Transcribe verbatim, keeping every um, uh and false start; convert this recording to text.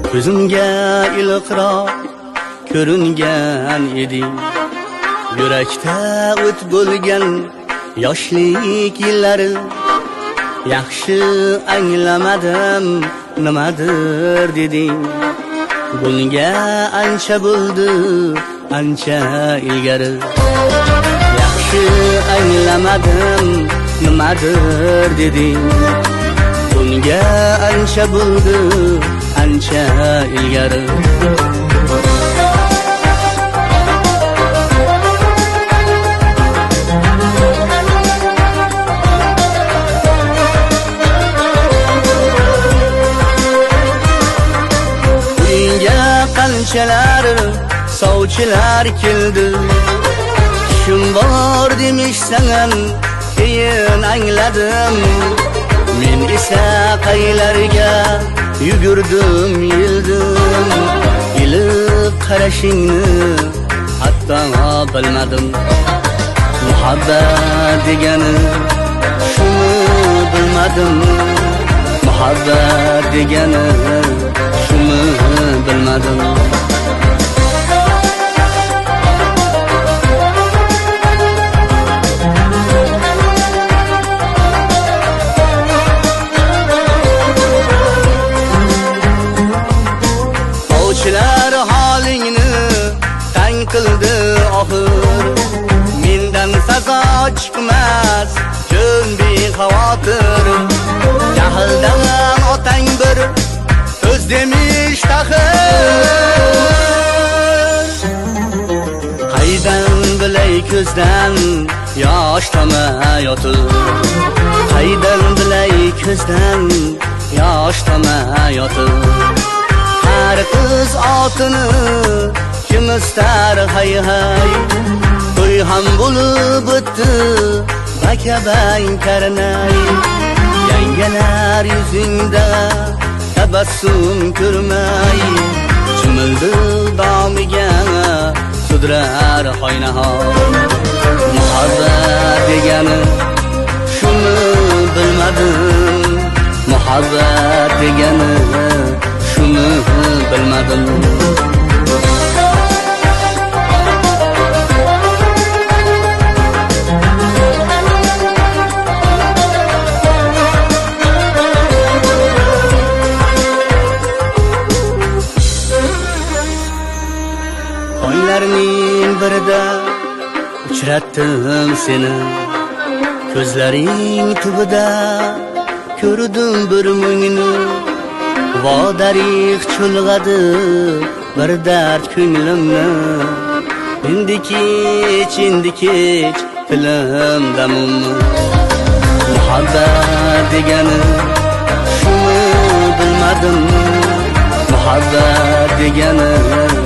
ko'zimga iliqroq ko'ringan eding. Yurakda o't bo'lgan yoshlik yillari, yaxshi anglamadim nimadir deding. Bunga ancha bo'ldi, ancha ilgari, yaxshi anglamadim nimadir deding. Bunga ancha bo'ldi, ancha ilgari. Qanchalar sovchilar keldi, ishim bor demishsan, keyin angladim. Men esa qaylarga yugurdim, yildim. Iliq qarashingni hatto bilmadim. Muhabbat degani shuni bilmadim. Muhabbat degani shuni bilmadim. Ovchilar holingni tang qildi oxir, mendan sazo chiqmas ko'ng bexavotir. Jahldan otang bir so'z demish taxir. Qaydan bilay ko'zdan yosh tomayotib, qaydan bilay ko'zdan yosh tomayotib. Har qiz otini kim istar hay hay, to'y ham bo'lib o'tdi bakabang karnay. Yangalar yuzingda tabassum ko'rmay, chimildi domiga sudrar hoynahor. Muhabbat degani shuni bilmadim. Muhabbat degani shuni bilmadim. Oylarning birida uchratdim seni, ko'zlaring tubida ko'rdim bir mungni. Va darix chulg'adi bir dard ko'nglimni. Endi kech, endi kech tilim damimni. Muhabbat degani shuni bilmadim. Muhabbat degani